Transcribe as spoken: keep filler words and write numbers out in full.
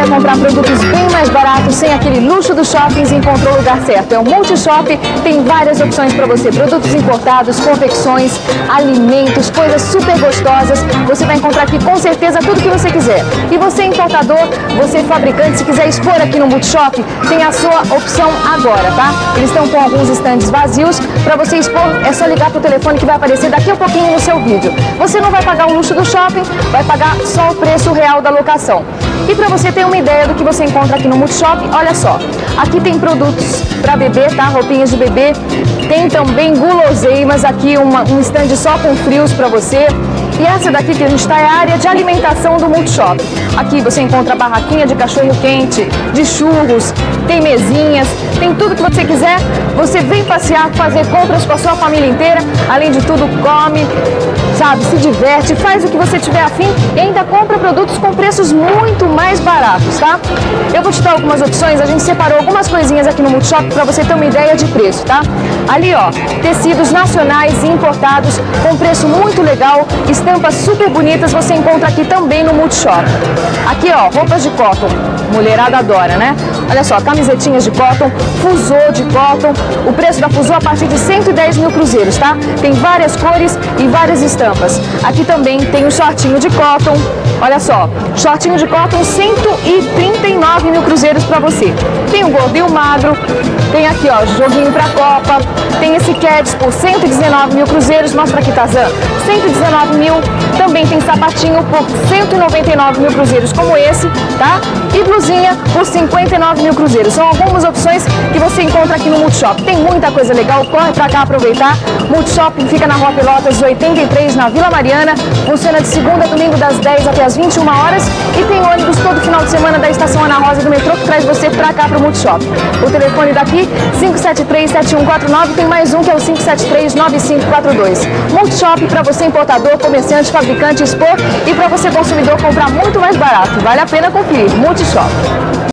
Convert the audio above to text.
quer comprar produtos bem mais baratos, sem aquele luxo dos shoppings, encontrou o lugar certo. É o Multishop, tem várias opções para você. Produtos importados, confecções, alimentos, coisas super gostosas. Você vai encontrar aqui com certeza tudo que você quiser. E você importador, você fabricante, se quiser expor aqui no Multishop, tem a sua opção agora, tá? Eles estão com alguns estandes vazios. Para você expor, é só ligar para o telefone que vai aparecer daqui a pouquinho no seu vídeo. Você não vai pagar o luxo do shopping, vai pagar só o preço real da locação. E para você ter uma ideia do que você encontra aqui no Multishop, olha só. Aqui tem produtos para bebê, tá? Roupinhas de bebê. Tem também guloseimas, aqui uma, um stand só com frios para você. E essa daqui que a gente está é a área de alimentação do Multishop. Aqui você encontra barraquinha de cachorro quente, de churros, tem mesinhas, tem tudo que você quiser. Você vem passear, fazer compras com a sua família inteira. Além de tudo, come, sabe, se diverte, faz o que você tiver afim e ainda compra produtos com preços muito mais baratos, tá? Eu vou te dar algumas opções, a gente separou algumas coisinhas aqui no Multishop para você ter uma ideia de preço, tá? Ali, ó, tecidos nacionais e importados com preço muito legal, estampas super bonitas, você encontra aqui também no Multishop. Aqui, ó, roupas de cotton, mulherada adora, né? Olha só, camisetinhas de cotton, fusô de cotton, o preço da fusô a partir de cento e dez mil cruzeiros, tá? Tem várias cores e várias estampas. Aqui também tem o shortinho de cotton, olha só, shortinho de cotton, cento e trinta e nove mil cruzeiros para você. Tem o gordo e o magro, tem aqui, ó, joguinho pra Copa, tem esse Cats por cento e dezenove mil cruzeiros, mostra aqui, Tazan, cento e dezenove mil, também tem sapatinho por cento e noventa e nove mil cruzeiros, como esse, tá? E blusinha por cinquenta e nove mil cruzeiros. São algumas opções que você encontra aqui no Multishop. Tem muita coisa legal, corre pra cá aproveitar. Multishop fica na Rua Pelotas oitenta e três, na Vila Mariana, funciona de segunda a domingo das dez até as vinte e uma horas e tem ônibus todo final de semana da Estação Ana Rosa do metrô que traz você pra cá pro Multishop. O telefone daqui, cinco sete três, sete um quatro nove, tem mais um que é o cinco sete três, nove cinco quatro dois. Multishop para você importador, comerciante, fabricante, expor e para você consumidor comprar muito mais barato. Vale a pena conferir. Multishop.